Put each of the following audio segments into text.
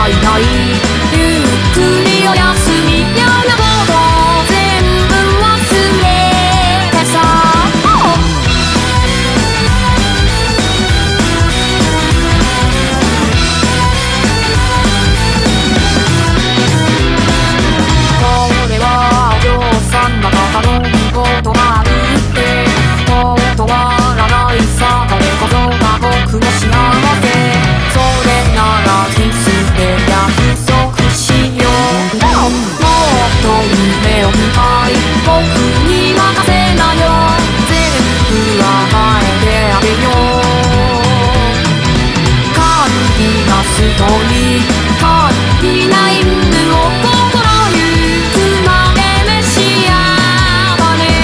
いないゆっくりおやすみ嫌なこと全部忘れてさこれはお嬢さんが頼むことがあるって断らないさ誰こそが僕の幸せそれならキスで約束しようもっと夢を見たい僕に任せなよ全部甘えてあげようカルビがストーリーカルビな犬を心ゆくまで召し上がれ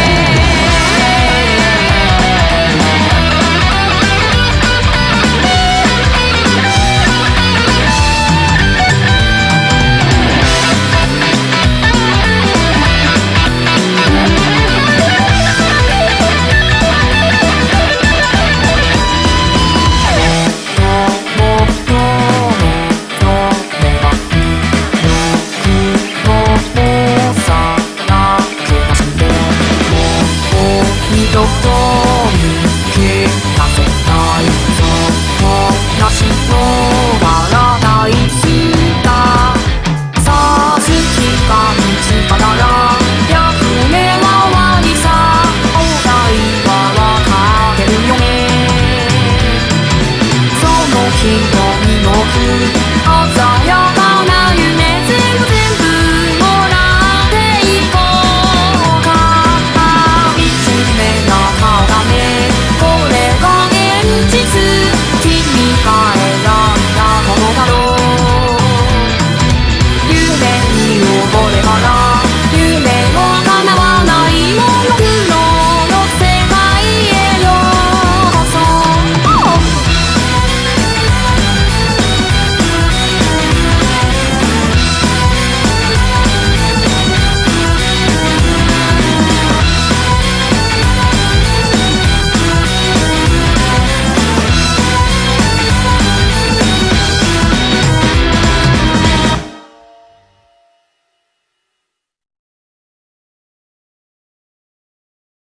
どこに気がせないそうなしのパラダイスださあ好きが見つかったら役目は終わりさお題はわかってるよねその瞳のく